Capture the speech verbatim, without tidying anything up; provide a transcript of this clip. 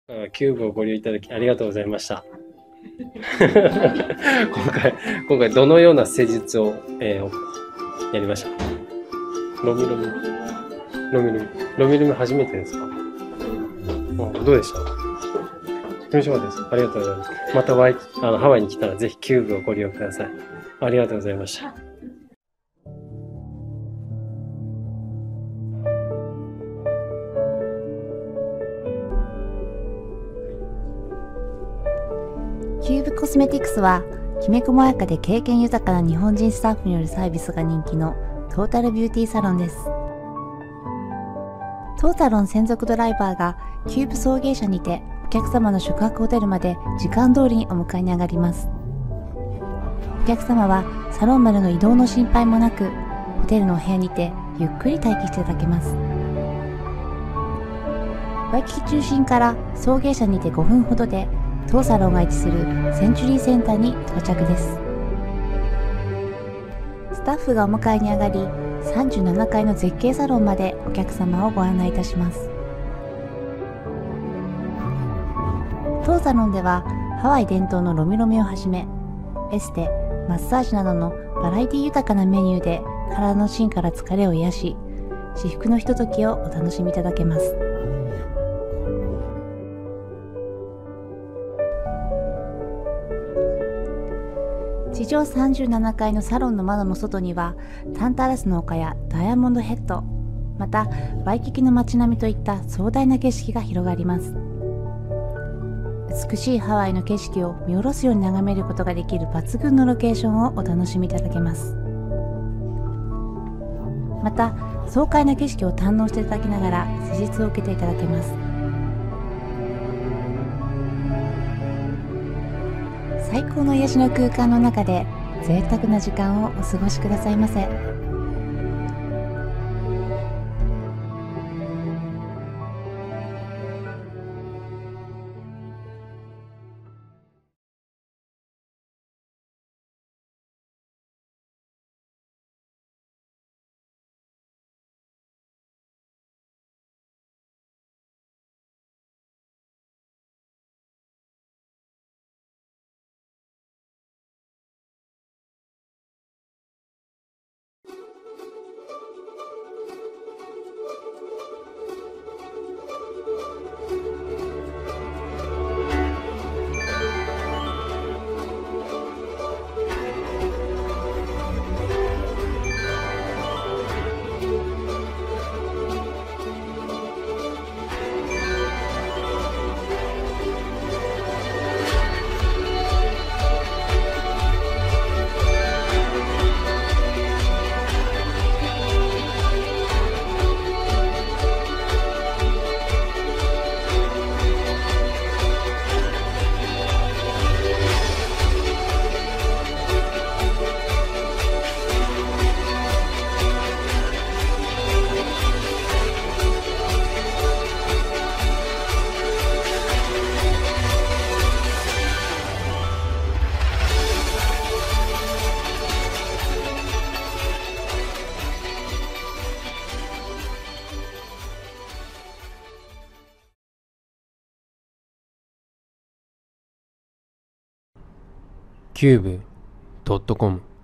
あキューブをご利用いただきありがとうございました。今回、今回どのような施術を、えー、やりました？ロミロミ。ロミロミ。ロミロミ初めてですか？あ、どうでした？楽しかったです。ありがとうございます。またワイあのハワイに来たらぜひキューブをご利用ください。ありがとうございました。 キューブコスメティクスはきめ細やかで経験豊かな日本人スタッフによるサービスが人気のトータルビューティーサロンです。当サロン専属ドライバーがキューブ送迎車にてお客様の宿泊ホテルまで時間通りにお迎えに上がります。お客様はサロンまでの移動の心配もなく、ホテルのお部屋にてゆっくり待機していただけます。ワイキキ中心から送迎車にてごふんほどで当サロンが位置するセンチュリーセンターに到着です。スタッフがお迎えに上がり、さんじゅうななかいの絶景サロンまでお客様をご案内いたします。当サロンではハワイ伝統のロミロミをはじめ、エステ、マッサージなどのバラエティ豊かなメニューで体の芯から疲れを癒し、至福のひとときをお楽しみいただけます。地上さんじゅうななかいのサロンの窓の外にはタンタラスの丘やダイヤモンドヘッド、またワイキキの街並みといった壮大な景色が広がります。美しいハワイの景色を見下ろすように眺めることができる抜群のロケーションをお楽しみいただけます。また爽快な景色を堪能していただきながら施術を受けていただけます。最高の癒しの空間の中で贅沢な時間をお過ごしくださいませ。 キューブドットコム